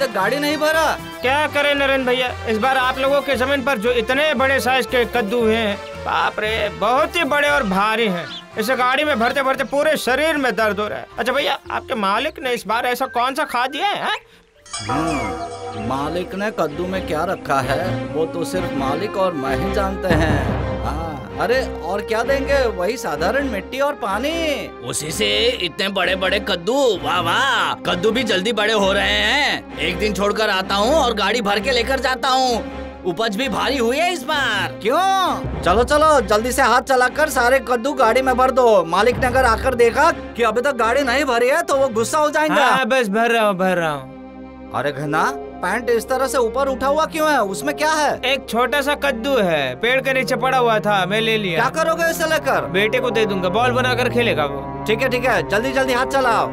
तक गाड़ी नहीं भरा। क्या करें नरेंद्र भैया, इस बार आप लोगों के जमीन पर जो इतने बड़े साइज के कद्दू हैं, बाप रे बहुत ही बड़े और भारी हैं। इसे गाड़ी में भरते भरते पूरे शरीर में दर्द हो रहा है। अच्छा भैया, आपके मालिक ने इस बार ऐसा कौन सा खाद दिया है? मालिक ने कद्दू में क्या रखा है वो तो सिर्फ मालिक और मैं ही जानते हैं। अरे और क्या देंगे, वही साधारण मिट्टी और पानी। उसी से इतने बड़े बड़े कद्दू। वाह वाह, कद्दू भी जल्दी बड़े हो रहे हैं। एक दिन छोड़कर आता हूँ और गाड़ी भर के लेकर जाता हूँ। उपज भी भारी हुई है इस बार। क्यों? चलो चलो जल्दी से हाथ चलाकर सारे कद्दू गाड़ी में भर दो। मालिक ने अगर आकर देखा कि अभी तक गाड़ी नहीं भरी है तो वो गुस्सा हो जाएंगे। हाँ, बस भर रहा हूँ। अरे घना, पैंट इस तरह से ऊपर उठा हुआ क्यों है? उसमें क्या है? एक छोटा सा कद्दू है, पेड़ के नीचे पड़ा हुआ था, मैं ले लिया। क्या करोगे इसे लेकर? बेटे को दे दूंगा, बॉल बनाकर खेलेगा वो। ठीक है, जल्दी जल्दी हाथ चलाओ।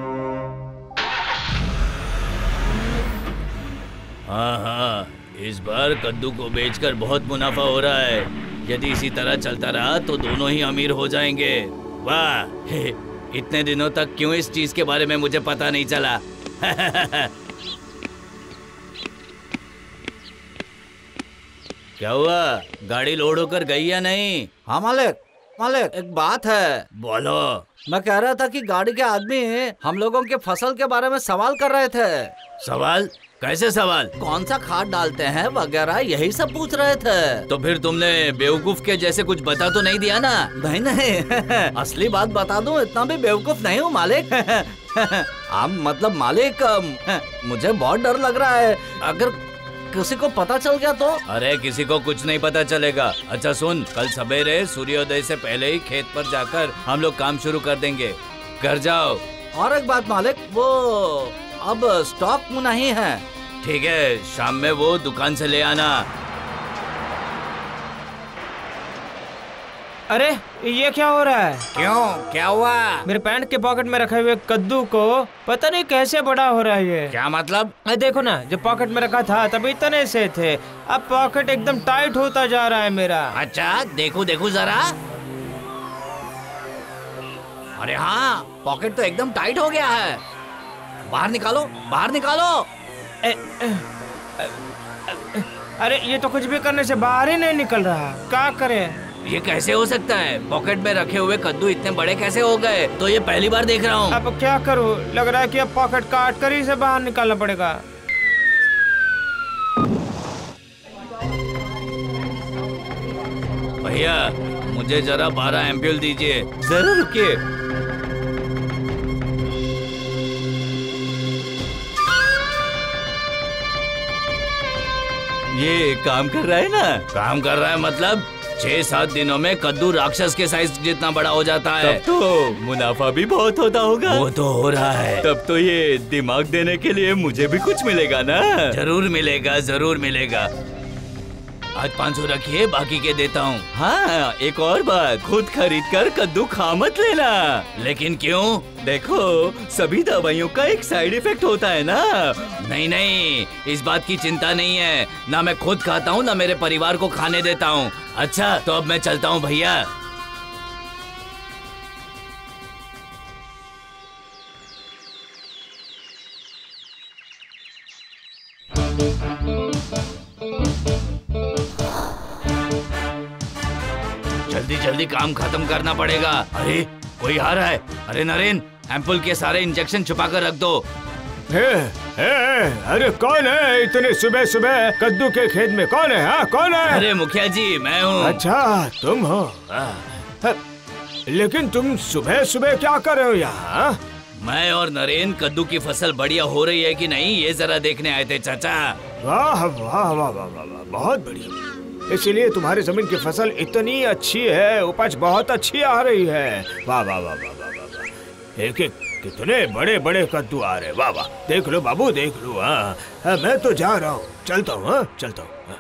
हाँ, इस बार कद्दू को बेचकर बहुत मुनाफा हो रहा है। यदि इसी तरह चलता रहा तो दोनों ही अमीर हो जाएंगे। वाह, इतने दिनों तक क्यों इस चीज के बारे में मुझे पता नहीं चला। क्या हुआ, गाड़ी लोड होकर गई या नहीं? हाँ मालिक एक बात है। बोलो। मैं कह रहा था कि गाड़ी के आदमी हम लोगों के फसल के बारे में सवाल कर रहे थे। सवाल? कैसे सवाल? कौन सा खाद डालते हैं वगैरह यही सब पूछ रहे थे। तो फिर तुमने बेवकूफ के जैसे कुछ बता तो नहीं दिया ना? नहीं असली बात बता दूं, इतना भी बेवकूफ नहीं हूँ मालिक। मतलब मालिक, मुझे बहुत डर लग रहा है, अगर किसी को पता चल गया तो। अरे किसी को कुछ नहीं पता चलेगा। अच्छा सुन, कल सवेरे सूर्योदय से पहले ही खेत पर जाकर हम लोग काम शुरू कर देंगे। घर जाओ। और एक बात मालिक, वो अब स्टॉक में नहीं है। ठीक है, शाम में वो दुकान से ले आना। अरे ये क्या हो रहा है? क्यों, क्या हुआ? मेरे पैंट के पॉकेट में रखे हुए कद्दू को पता नहीं कैसे बड़ा हो रहा है ये। क्या मतलब? देखो ना, जब पॉकेट में रखा था तब इतने से थे, अब पॉकेट एकदम टाइट होता जा रहा है मेरा। अच्छा देखो जरा। अरे हाँ, पॉकेट तो एकदम टाइट हो गया है। बाहर निकालो, बाहर निकालो। अरे ये तो कुछ भी करने से बाहर ही नहीं निकल रहा, क्या करें? ये कैसे हो सकता है? पॉकेट में रखे हुए कद्दू इतने बड़े कैसे हो गए? तो ये पहली बार देख रहा हूँ। अब क्या करूँ, लग रहा है कि अब पॉकेट काट कर ही से बाहर निकालना पड़ेगा। भैया मुझे जरा 12 एम्पूल दीजिए। जरा रुकिए। ये काम कर रहा है ना? काम कर रहा है मतलब 6-7 दिनों में कद्दू राक्षस के साइज जितना बड़ा हो जाता है। तब तो मुनाफा भी बहुत होता होगा। वो तो हो रहा है। तब तो ये दिमाग देने के लिए मुझे भी कुछ मिलेगा ना? जरूर मिलेगा, जरूर मिलेगा। आज 500 रखिए, बाकी के देता हूँ। हाँ, एक और बात, खुद खरीद कर कद्दू खा मत लेना। लेकिन क्यों? देखो, सभी दवाइयों का एक साइड इफेक्ट होता है ना। नहीं, इस बात की चिंता नहीं है। ना मैं खुद खाता हूँ, ना मेरे परिवार को खाने देता हूँ। अच्छा तो अब मैं चलता हूँ भैया। जल्दी काम खत्म करना पड़ेगा। अरे कोई आ रहा है। अरे नरेन, एम्पुल के सारे इंजेक्शन छुपा कर रख दो। अरे कौन है इतने सुबह सुबह कद्दू के खेत में? कौन है? हाँ कौन है? अरे मुखिया जी, मैं हूँ। अच्छा तुम हो? लेकिन तुम सुबह सुबह क्या कर रहे हो यहाँ? मैं और नरेन कद्दू की फसल बढ़िया हो रही है कि नहीं ये जरा देखने आए थे चाचा। वाह वाह वाह वाह वाह, बहुत बढ़िया। इसीलिए तुम्हारी जमीन की फसल इतनी अच्छी है, उपज बहुत अच्छी आ रही है। वाह वाह वाह वाह वाह वाह। एक एक कितने बड़े बड़े कद्दू आ रहे। वाह वाह, देख लो बाबू, देख लो। हाँ मैं तो जा रहा हूँ, चलता हूँ। हाँ चलता हूँ।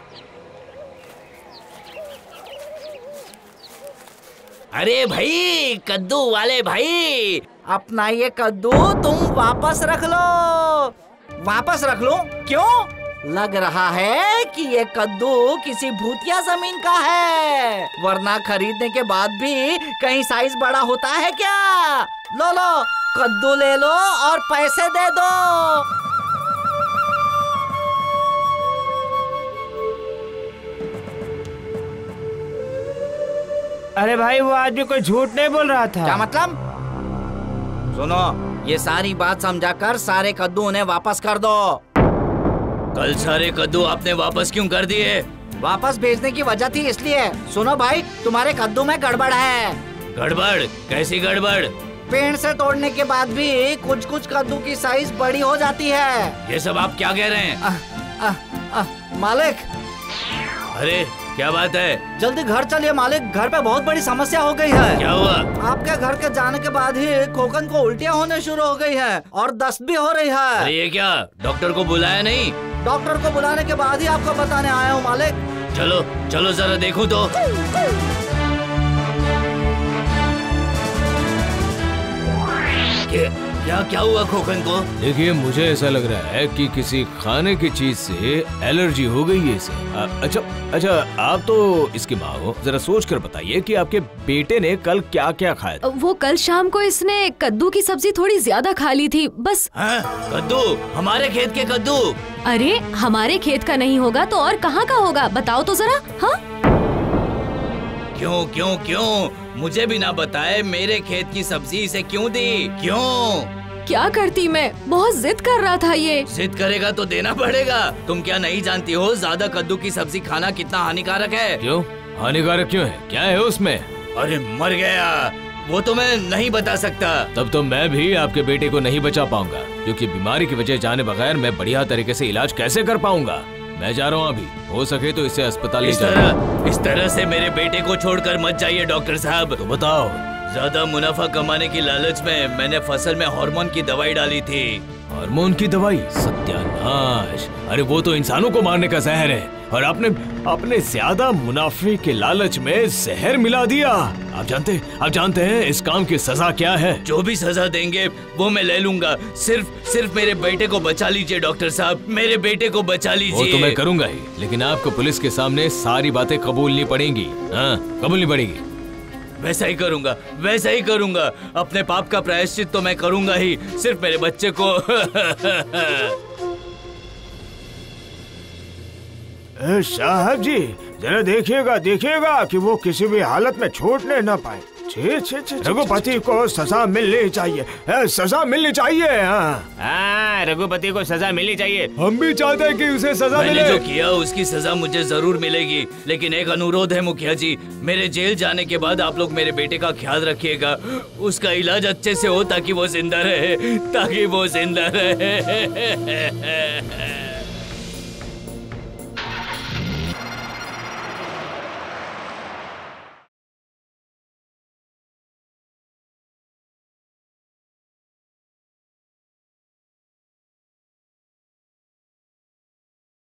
अरे भाई, कद्दू वाले भाई, अपना ये कद्दू तुम वापस रख लो। वापस रख लो? क्यों? लग रहा है कि ये कद्दू किसी भूतिया जमीन का है, वरना खरीदने के बाद भी कहीं साइज बड़ा होता है क्या? लो कद्दू ले लो और पैसे दे दो। अरे भाई वो आदमी कोई झूठ नहीं बोल रहा था। क्या मतलब? सुनो, ये सारी बात समझाकर सारे कद्दू उन्हें वापस कर दो। कल सारे कद्दू आपने वापस क्यों कर दिए? वापस भेजने की वजह थी इसलिए। सुनो भाई, तुम्हारे कद्दू में गड़बड़ है। गड़बड़? कैसी गड़बड़? पेड़ से तोड़ने के बाद भी कुछ कुछ कद्दू की साइज बड़ी हो जाती है। ये सब आप क्या कह रहे हैं? मालिक। अरे क्या बात है? जल्दी घर चलिए मालिक, घर पे बहुत बड़ी समस्या हो गई है। क्या हुआ? आपके घर के जाने के बाद ही खोकन को उल्टियाँ होने शुरू हो गई है और दस्त भी हो रही है। अरे ये क्या, डॉक्टर को बुलाया नहीं? डॉक्टर को बुलाने के बाद ही आपको बताने आया हूँ मालिक। चलो चलो जरा देखो तो। क्या हुआ खोकन को? देखिए, मुझे ऐसा लग रहा है कि किसी खाने की चीज से एलर्जी हो गई है इसे। अच्छा, आप तो इसकी माँ हो, जरा सोच कर बताइए कि आपके बेटे ने कल क्या क्या खाया? वो कल शाम को इसने कद्दू की सब्जी थोड़ी ज्यादा खा ली थी बस। कद्दू? हमारे खेत के कद्दू? अरे हमारे खेत का नहीं होगा तो और कहाँ का होगा, बताओ तो जरा। हाँ, क्यों मुझे भी ना बताए मेरे खेत की सब्जी इसे क्यों दी? क्यों? क्या करती मैं, बहुत जिद कर रहा था ये। जिद करेगा तो देना पड़ेगा। तुम क्या नहीं जानती हो ज्यादा कद्दू की सब्जी खाना कितना हानिकारक है? क्यों हानिकारक क्यों है? क्या है उसमें? अरे मर गया, वो तो मैं नहीं बता सकता। तब तो मैं भी आपके बेटे को नहीं बचा पाऊंगा, क्योंकि बीमारी की वजह जाने बगैर मैं बढ़िया तरीके से इलाज कैसे कर पाऊंगा? मैं जा रहा हूँ अभी, हो सके तो इसे अस्पताल ले जाओ। इस तरह से मेरे बेटे को छोड़कर मत जाइए डॉक्टर साहब। तो बताओ। ज्यादा मुनाफा कमाने की लालच में मैंने फसल में हार्मोन की दवाई डाली थी। हार्मोन की दवाई? सत्यानाश! अरे वो तो इंसानों को मारने का जहर है और आपने ज्यादा मुनाफे के लालच में जहर मिला दिया। आप जानते हैं इस काम की सजा क्या है? जो भी सजा देंगे वो मैं ले लूंगा। सिर्फ मेरे बेटे को बचा लीजिए डॉक्टर साहब, मेरे बेटे को बचा लीजिए। वो तो मैं करूंगा ही, लेकिन आपको पुलिस के सामने सारी बातें कबूलनी पड़ेंगी। हाँ, कबूलनी पड़ेगी। वैसा ही करूंगा। अपने पाप का प्रायश्चित तो मैं करूंगा ही, सिर्फ मेरे बच्चे को। साहब जी, जरा देखिएगा कि वो किसी भी हालत में छूटने न पाए। रघुपति को सजा मिलनी चाहिए, सजा मिलनी चाहिए। हाँ, रघुपति को सजा मिलनी चाहिए। हम भी चाहते हैं कि उसे सजा मिले। मैंने जो किया उसकी सजा मुझे जरूर मिलेगी, लेकिन एक अनुरोध है मुखिया जी, मेरे जेल जाने के बाद आप लोग मेरे बेटे का ख्याल रखिएगा, उसका इलाज अच्छे से हो ताकि वो जिंदा रहे।